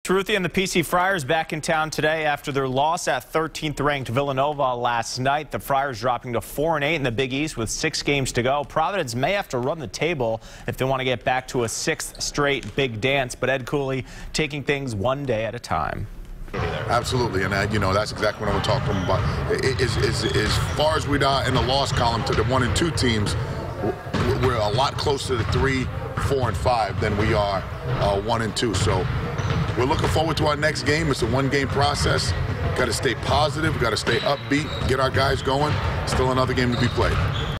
Ruthie and the PC Friars back in town today after their loss at 13th-ranked Villanova last night. The Friars dropping to 4-8 in the Big East with 6 games to go. Providence may have to run the table if they want to get back to a 6th straight big dance, but Ed Cooley taking things one day at a time. Absolutely, and that's exactly what I'm talking about. As far as we are in the loss column to the 1 and 2 teams, we're a lot closer to 3, 4, and 5 than we are 1 and 2. So we're looking forward to our next game. It's a one-game process. Got to stay positive. Got to stay upbeat. Get our guys going. Still another game to be played.